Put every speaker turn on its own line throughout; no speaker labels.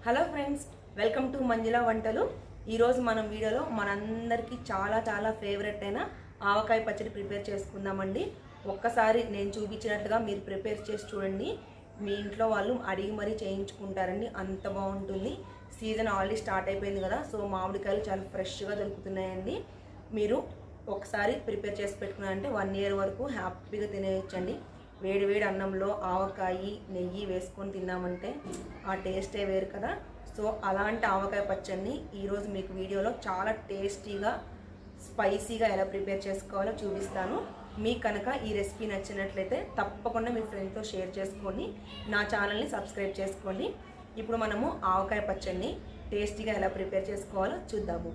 Hello friends, welcome to Manjula వంటలు. ఈరోజు మనం వీడియోలో మనందరికీ చాలా ఫేవరెట్ అయిన ఆవకాయ పచ్చడి ప్రిపేర్ చేసుకుందామండి. ఒక్కసారి నేను చూపించినట్లుగా మీరు ప్రిపేర్ చేసి చూడండి. మీ ఇంట్లో వాళ్ళు అడిగి మరీ చేయించుకుంటారండి, అంత బాగుంటుంది. సీజన్ ఆల్రెడీ స్టార్ట్ అయిపోయింది కదా, సో మామిడికాయలు చాలా ఫ్రెష్గా దొరుకుతున్నాయండి. మీరు ఒకసారి ప్రిపేర్ చేసి పెట్టుకున్నారంటే 1 year వరకు హ్యాపీగా తినేయచ్చండి. వేడి వేడి అన్నంలో ఆవకాయ నెయ్యి వేసుకొని తిన్నామంటే ఆ టేస్టే వేరు కదా. సో అలాంటి ఆవకాయ పచ్చడిని ఈరోజు మీకు వీడియోలో చాలా టేస్టీగా స్పైసీగా ఎలా ప్రిపేర్ చేసుకోవాలో చూపిస్తాను. మీకు కనుక ఈ రెసిపీ నచ్చినట్లయితే తప్పకుండా మీ ఫ్రెండ్తో షేర్ చేసుకోండి, నా ఛానల్ని సబ్స్క్రైబ్ చేసుకోండి. ఇప్పుడు మనము ఆవకాయ పచ్చడిని టేస్టీగా ఎలా ప్రిపేర్ చేసుకోవాలో చూద్దాము.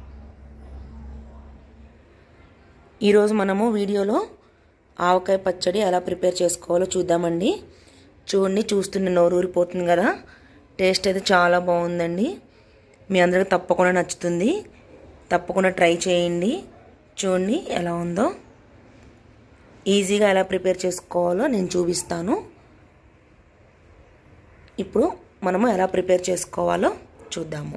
ఈరోజు మనము వీడియోలో ఆవకాయ పచ్చడి ఎలా ప్రిపేర్ చేసుకోవాలో చూద్దామండి. చూడండి, చూస్తున్న నోరు ఊరిపోతుంది కదా. టేస్ట్ అయితే చాలా బాగుందండి. మీ అందరికీ తప్పకుండా నచ్చుతుంది, తప్పకుండా ట్రై చేయండి. చూడండి ఎలా ఉందో. ఈజీగా ఎలా ప్రిపేర్ చేసుకోవాలో నేను చూపిస్తాను. ఇప్పుడు మనము ఎలా ప్రిపేర్ చేసుకోవాలో చూద్దాము.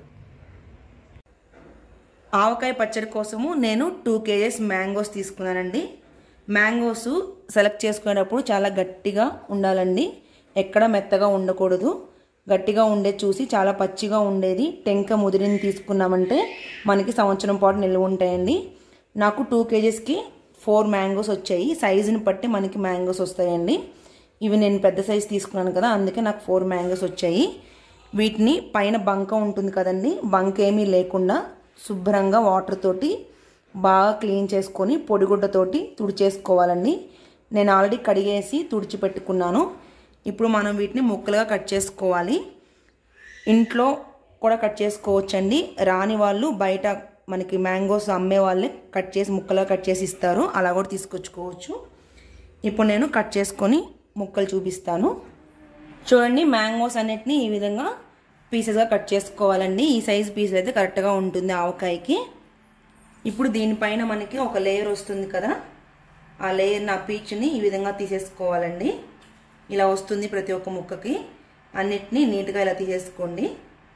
ఆవకాయ పచ్చడి కోసము నేను 2 kgs మ్యాంగోస్ తీసుకున్నానండి. మ్యాంగోస్ సెలెక్ట్ చేసుకునేటప్పుడు చాలా గట్టిగా ఉండాలండి, ఎక్కడ మెత్తగా ఉండకూడదు. గట్టిగా ఉండేది చూసి చాలా పచ్చిగా ఉండేది టెంక ముదిరిని తీసుకున్నామంటే మనకి సంవత్సరం పాటు నిల్వ ఉంటాయండి. నాకు 2 kgsకి 4 మ్యాంగోస్ వచ్చాయి. సైజుని బట్టి మనకి మ్యాంగోస్ వస్తాయండి. ఇవి నేను పెద్ద సైజు తీసుకున్నాను కదా, అందుకే నాకు 4 మ్యాంగోస్ వచ్చాయి. వీటిని పైన బంక ఉంటుంది కదండి, బంక ఏమీ లేకుండా శుభ్రంగా వాటర్ తోటి బాగా క్లీన్ చేసుకొని పొడిగుడ్డతోటి తుడిచేసుకోవాలండి. నేను ఆల్రెడీ కడిగేసి తుడిచిపెట్టుకున్నాను. ఇప్పుడు మనం వీటిని ముక్కలుగా కట్ చేసుకోవాలి. ఇంట్లో కూడా కట్ చేసుకోవచ్చండి. రాని వాళ్ళు బయట మనకి మ్యాంగోస్ అమ్మే వాళ్ళే కట్ చేసి ముక్కలుగా కట్ చేసి ఇస్తారు, అలా కూడా తీసుకొచ్చుకోవచ్చు. ఇప్పుడు నేను కట్ చేసుకొని ముక్కలు చూపిస్తాను. చూడండి, మ్యాంగోస్ అన్నిటిని ఈ విధంగా పీసెస్గా కట్ చేసుకోవాలండి. ఈ సైజు పీస్ అయితే కరెక్ట్గా ఉంటుంది ఆవకాయకి. ఇప్పుడు దీనిపైన మనకి ఒక లేయర్ వస్తుంది కదా, ఆ లేయర్ నా పీచుని ఈ విధంగా తీసేసుకోవాలండి. ఇలా వస్తుంది ప్రతి ఒక్క ముక్కకి. అన్నిటినీ నీట్గా ఇలా తీసేసుకోండి.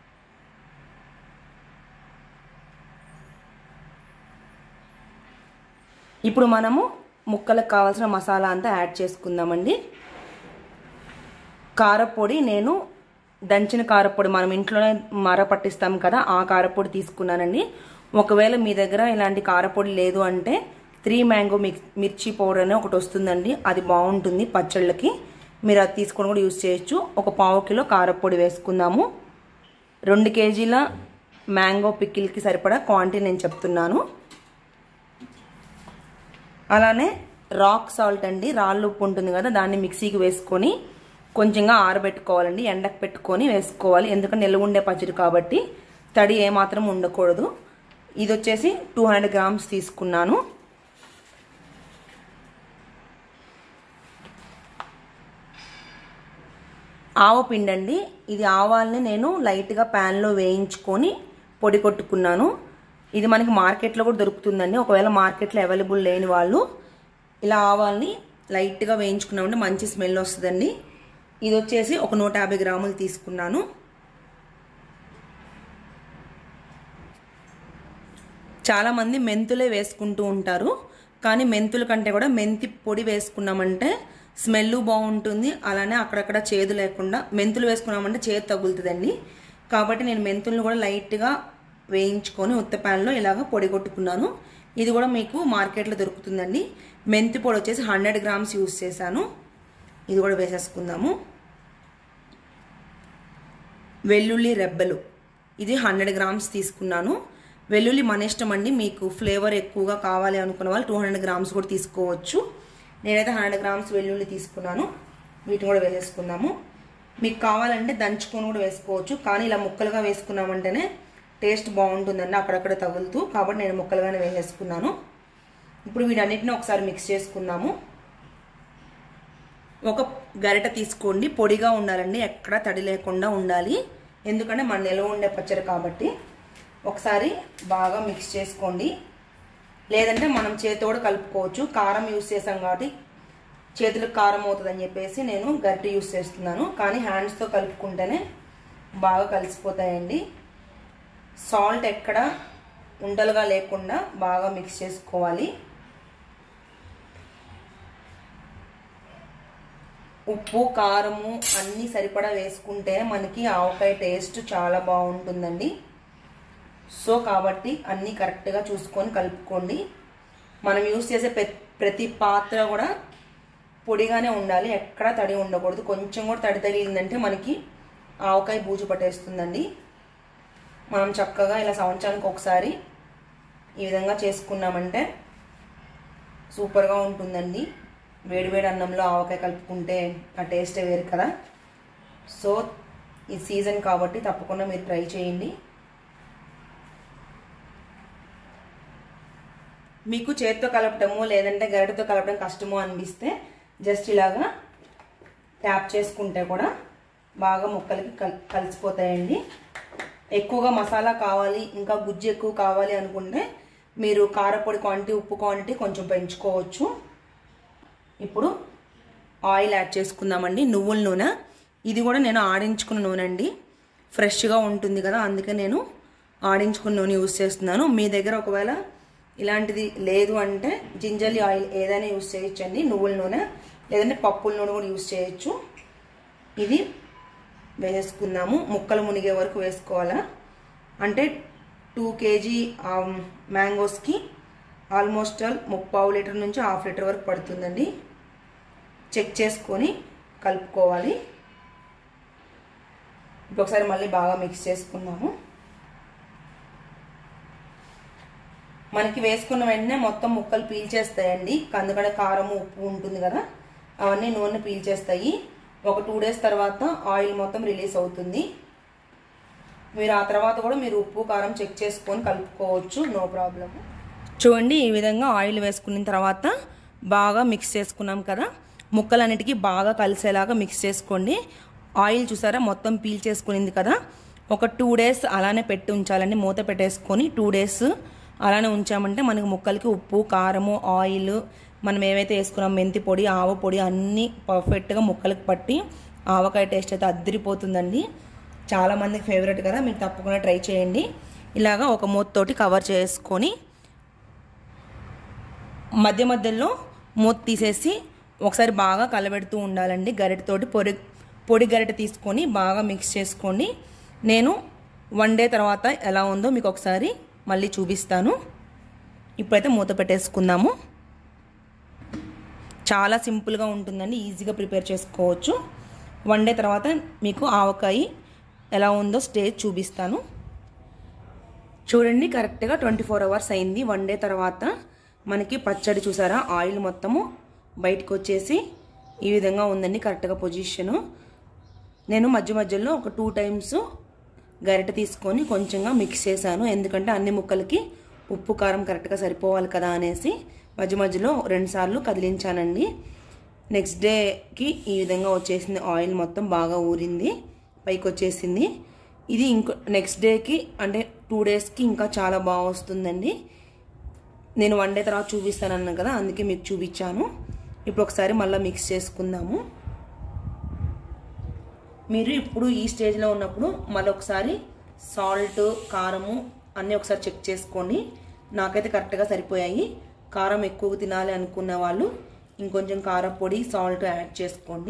ఇప్పుడు మనము ముక్కలకు కావాల్సిన మసాలా అంతా యాడ్ చేసుకుందామండి. కారపొడి నేను దంచిన కారపొడి, మనం ఇంట్లోనే మర పట్టిస్తాం కదా, ఆ కారపొడి తీసుకున్నానండి. ఒకవేళ మీ దగ్గర ఇలాంటి కారపొడి లేదు అంటే 3 మ్యాంగో మిర్చి పౌడర్ అనే ఒకటి వస్తుందండి, అది బాగుంటుంది పచ్చళ్ళకి. మీరు అది తీసుకొని కూడా యూజ్ చేయొచ్చు. ఒక 1/2 కిలో కారపొడి వేసుకుందాము. 2 kgల మ్యాంగో పికిల్కి సరిపడా క్వాంటిటీ నేను చెప్తున్నాను. అలానే రాక్ సాల్ట్ అండి, రాళ్ళు ఉప్పు ఉంటుంది కదా, దాన్ని మిక్సీకి వేసుకొని కొంచెంగా ఆరబెట్టుకోవాలండి. ఎండకు పెట్టుకొని వేసుకోవాలి, ఎందుకంటే నిల్వ ఉండే పచ్చడి కాబట్టి తడి ఏమాత్రం ఉండకూడదు. ఇది వచ్చేసి 200 grams తీసుకున్నాను. ఆవపిండి అండి, ఇది ఆవాల్ని నేను లైట్గా ప్యాన్లో వేయించుకొని పొడి కొట్టుకున్నాను. ఇది మనకి మార్కెట్లో కూడా దొరుకుతుందండి. ఒకవేళ మార్కెట్లో అవైలబుల్ లేని వాళ్ళు ఇలా ఆవాల్ని లైట్గా వేయించుకున్నామంటే మంచి స్మెల్ వస్తుందండి. ఇది వచ్చేసి ఒక 150 grams తీసుకున్నాను. చాలామంది మెంతులే వేసుకుంటూ ఉంటారు, కానీ మెంతుల కంటే కూడా మెంతి పొడి వేసుకున్నామంటే స్మెల్ బాగుంటుంది. అలానే అక్కడక్కడ చేదు లేకుండా, మెంతులు వేసుకున్నామంటే చేదు తగులుతుందండి. కాబట్టి నేను మెంతులను కూడా లైట్గా వేయించుకొని ఉత్త ప్యాన్లో ఇలాగ పొడి కొట్టుకున్నాను. ఇది కూడా మీకు మార్కెట్లో దొరుకుతుందండి. మెంతి పొడి వచ్చేసి 100 grams యూజ్ చేశాను. ఇది కూడా వేసేసుకుందాము. వెల్లుల్లి రెబ్బలు, ఇది 100 grams తీసుకున్నాను. వెల్లుల్లి మన ఇష్టం అండి, మీకు ఫ్లేవర్ ఎక్కువగా కావాలి అనుకున్న వాళ్ళు 200 grams కూడా తీసుకోవచ్చు. నేనైతే 100 grams వెల్లుల్లి తీసుకున్నాను. వీటిని కూడా వేసేసుకుందాము. మీకు కావాలంటే దంచుకొని కూడా వేసుకోవచ్చు, కానీ ఇలా ముక్కలుగా వేసుకున్నామంటేనే టేస్ట్ బాగుంటుందండి, అక్కడక్కడ తగులుతూ. కాబట్టి నేను ముక్కలుగానే వేసేసుకున్నాను. ఇప్పుడు వీటన్నిటిని ఒకసారి మిక్స్ చేసుకుందాము. ఒక గరిట తీసుకోండి, పొడిగా ఉండాలండి, ఎక్కడ తడి లేకుండా ఉండాలి, ఎందుకంటే మన నిల్వ ఉండే పచ్చడి కాబట్టి. ఒకసారి బాగా మిక్స్ చేసుకోండి, లేదంటే మనం చేతితో కూడా కలుపుకోవచ్చు. కారం యూజ్ చేసాం కాబట్టి చేతులకు కారం అవుతుందని చెప్పేసి నేను గరిట యూజ్ చేస్తున్నాను, కానీ హ్యాండ్స్తో కలుపుకుంటేనే బాగా కలిసిపోతాయండి. సాల్ట్ ఎక్కడ ఉండలుగా లేకుండా బాగా మిక్స్ చేసుకోవాలి. ఉప్పు కారము అన్నీ సరిపడా వేసుకుంటే మనకి ఆవకాయ టేస్ట్ చాలా బాగుంటుందండి. సో కాబట్టి అన్నీ కరెక్ట్గా చూసుకొని కలుపుకోండి. మనం యూస్ చేసే ప్రతి పాత్ర కూడా పొడిగానే ఉండాలి, ఎక్కడా తడి ఉండకూడదు. కొంచెం కూడా తడి తగిలిందంటే మనకి ఆవకాయ బూజు పట్టేస్తుందండి. మనం చక్కగా ఇలా సంవత్సరానికి ఒకసారి ఈ విధంగా చేసుకున్నామంటే సూపర్గా ఉంటుందండి. వేడివేడి అన్నంలో ఆవకాయ కలుపుకుంటే ఆ టేస్టే వేరు కదా. సో ఈ సీజన్ కాబట్టి తప్పకుండా మీరు ట్రై చేయండి. మీకు చేతితో కలపటము లేదంటే గరిటెతో కలపడం కష్టము అనిపిస్తే జస్ట్ ఇలాగా ట్యాప్ చేసుకుంటే కూడా బాగా ముక్కలకి కలిసిపోతాయండి. ఎక్కువగా మసాలా కావాలి, ఇంకా గుజ్జు ఎక్కువ కావాలి అనుకుంటే మీరు కారపొడి క్వాంటిటీ, ఉప్పు క్వాంటిటీ కొంచెం పెంచుకోవచ్చు. ఇప్పుడు ఆయిల్ యాడ్ చేసుకుందామండి. నువ్వుల నూనె, ఇది కూడా నేను ఆడించుకున్న నూనె అండి. ఫ్రెష్గా ఉంటుంది కదా, అందుకే నేను ఆడించుకున్న నూనె యూజ్ చేస్తున్నాను. మీ దగ్గర ఒకవేళ ఇలాంటిది లేదు అంటే జింజర్లీ ఆయిల్ ఏదైనా యూజ్ చేయొచ్చండి. నువ్వుల నూనె లేదంటే పప్పుల నూనె కూడా యూజ్ చేయొచ్చు. ఇది వేసుకుందాము. ముక్కలు మునిగే వరకు వేసుకోవాలా. అంటే 2 kg మ్యాంగోస్కి ఆల్మోస్ట్ 3/4 లీటర్ నుంచి 1/2 లీటర్ వరకు పడుతుందండి. చెక్ చేసుకొని కలుపుకోవాలి. ఇప్పుడు ఒకసారి మళ్ళీ బాగా మిక్స్ చేసుకుందాము. మనకి వేసుకున్న వెంటనే మొత్తం ముక్కలు పీల్చేస్తాయండి, ఎందుకంటే కారం ఉప్పు ఉంటుంది కదా, అవన్నీ నూనె పీల్చేస్తాయి. ఒక 2 days తర్వాత ఆయిల్ మొత్తం రిలీజ్ అవుతుంది. మీరు ఆ తర్వాత కూడా మీరు ఉప్పు కారం చెక్ చేసుకొని కలుపుకోవచ్చు, నో ప్రాబ్లం. చూడండి, ఈ విధంగా ఆయిల్ వేసుకున్న తర్వాత బాగా మిక్స్ చేసుకున్నాం కదా, ముక్కలన్నిటికీ బాగా కలిసేలాగా మిక్స్ చేసుకోండి. ఆయిల్ చూసారా మొత్తం పీల్ చేసుకునింది కదా. ఒక 2 days అలానే పెట్టి ఉంచాలండి. మూత పెట్టేసుకొని 2 days అలానే ఉంచామంటే మనకి ముక్కలకి ఉప్పు కారము ఆయిల్ మనం ఏవైతే వేసుకున్నాం మెంతి పొడి ఆవ పొడి అన్నీ పర్ఫెక్ట్గా ముక్కలకి పట్టి ఆవకాయ టేస్ట్ అయితే అద్దరిపోతుందండి. చాలామందికి ఫేవరెట్ కదా, మీరు తప్పకుండా ట్రై చేయండి. ఇలాగా ఒక మూతతోటి కవర్ చేసుకొని మధ్య మధ్యలో మూత తీసేసి ఒకసారి బాగా కలబెడుతూ ఉండాలండి. గరిటెతోటి పొడి గరిటె తీసుకొని బాగా మిక్స్ చేసుకోండి. నేను 1 day తర్వాత ఎలా ఉందో మీకు ఒకసారి మళ్ళీ చూపిస్తాను. ఇప్పుడైతే మూత పెట్టేసుకుందాము. చాలా సింపుల్గా ఉంటుందండి, ఈజీగా ప్రిపేర్ చేసుకోవచ్చు. 1 day తర్వాత మీకు ఆవకాయ ఎలా ఉందో స్టేజ్ చూపిస్తాను. చూడండి, కరెక్ట్గా 24 hours అయింది. 1 day తర్వాత మనకి పచ్చడి చూసారా, ఆయిల్ మొత్తము బయటకు వచ్చేసి ఈ విధంగా ఉందండి కరెక్ట్గా పొజిషను. నేను మధ్య మధ్యలో ఒక 2 times గరిటె తీసుకొని కొంచెంగా మిక్స్ చేశాను, ఎందుకంటే అన్ని ముక్కలకి ఉప్పు కారం కరెక్ట్గా సరిపోవాలి కదా అనేసి మధ్య మధ్యలో 2 సార్లు కదిలించానండి. నెక్స్ట్ డేకి ఈ విధంగా వచ్చేసింది, ఆయిల్ మొత్తం బాగా ఊరింది, పైకి వచ్చేసింది. ఇది ఇంకో నెక్స్ట్ డేకి అంటే 2 daysకి ఇంకా చాలా బాగా వస్తుందండి. నేను 1 day తర్వాత చూపిస్తానన్నాను కదా, అందుకే మీకు చూపించాను. ఇప్పుడు ఒకసారి మళ్ళీ మిక్స్ చేసుకుందాము. మీరు ఇప్పుడు ఈ స్టేజ్లో ఉన్నప్పుడు మళ్ళీ ఒకసారి సాల్ట్ కారము అన్నీ ఒకసారి చెక్ చేసుకోండి. నాకైతే కరెక్ట్గా సరిపోయాయి. కారం ఎక్కువ తినాలి అనుకున్న వాళ్ళు ఇంకొంచెం కారపొడి సాల్ట్ యాడ్ చేసుకోండి.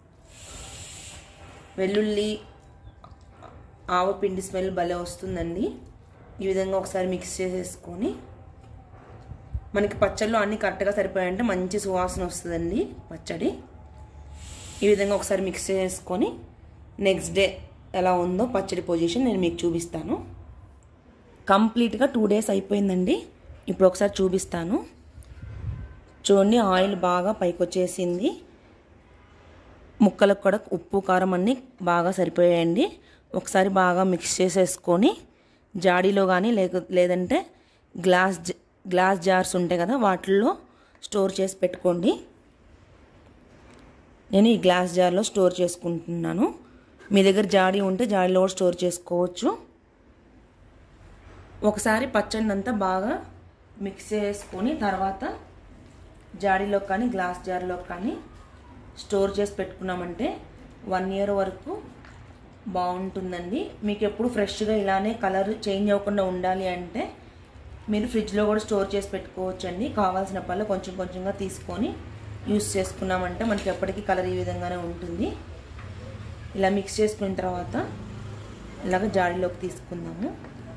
వెల్లుల్లి ఆవపిండి స్మెల్ భలే వస్తుందండి. ఈ విధంగా ఒకసారి మిక్స్ చేసేసుకొని మనకి పచ్చడిలో అన్నీ కరెక్ట్గా సరిపోయాయంటే మంచి సువాసన వస్తుందండి పచ్చడి. ఈ విధంగా ఒకసారి మిక్స్ చేసుకొని నెక్స్ట్ డే ఎలా ఉందో పచ్చడి పొజిషన్ నేను మీకు చూపిస్తాను. కంప్లీట్గా 2 days అయిపోయిందండి. ఇప్పుడు ఒకసారి చూపిస్తాను. చూడండి, ఆయిల్ బాగా పైకి వచ్చేసింది, ముక్కలకు కూడా ఉప్పు కారం అన్నీ బాగా సరిపోయాయండి. ఒకసారి బాగా మిక్స్ చేసేసుకొని జాడీలో కానీ లేదంటే గ్లాస్ జార్స్ ఉంటాయి కదా, వాటిల్లో స్టోర్ చేసి పెట్టుకోండి. నేను ఈ గ్లాస్ జార్లో స్టోర్ చేసుకుంటున్నాను. మీ దగ్గర జాడీ ఉంటే జాడీలో కూడా స్టోర్ చేసుకోవచ్చు. ఒకసారి పచ్చడిని అంతా బాగా మిక్స్ చేసుకొని తర్వాత జాడీలో కానీ గ్లాస్ జార్లో కానీ స్టోర్ చేసి పెట్టుకున్నామంటే 1 year వరకు బాగుంటుందండి. మీకు ఎప్పుడు ఫ్రెష్గా ఇలానే కలర్ చేంజ్ అవ్వకుండా ఉండాలి అంటే మీరు ఫ్రిడ్జ్లో కూడా స్టోర్ చేసి పెట్టుకోవచ్చండి. కావాల్సినప్పుడల్లా కొంచెం కొంచెంగా తీసుకొని యూస్ చేసుకున్నామంటే మనకి ఎప్పటికీ కలర్ ఈ విధంగానే ఉంటుంది. ఇలా మిక్స్ చేసుకున్న తర్వాత ఇలాగ జాడీలోకి తీసుకుందాము.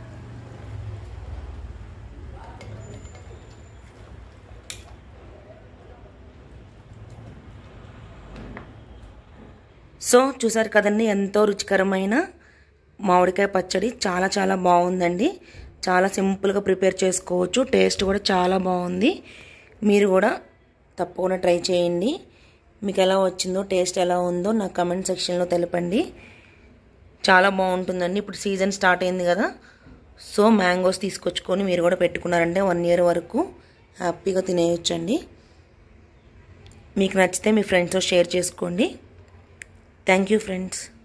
సో చూసారు కదండి, ఎంతో రుచికరమైన మామిడికాయ పచ్చడి చాలా చాలా బాగుందండి. చాలా సింపుల్గా ప్రిపేర్ చేసుకోవచ్చు. టేస్ట్ కూడా చాలా బాగుంది. మీరు కూడా తప్పకుండా ట్రై చేయండి. మీకు ఎలా వచ్చిందో, టేస్ట్ ఎలా ఉందో నాకు కమెంట్ సెక్షన్లో తెలపండి. చాలా బాగుంటుందండి. ఇప్పుడు సీజన్ స్టార్ట్ అయింది కదా, సో మ్యాంగోస్ తీసుకొచ్చుకొని మీరు కూడా పెట్టుకున్నారంటే 1 year వరకు హ్యాపీగా తినేయొచ్చండి. మీకు నచ్చితే మీ ఫ్రెండ్స్తో షేర్ చేసుకోండి. Thank you friends.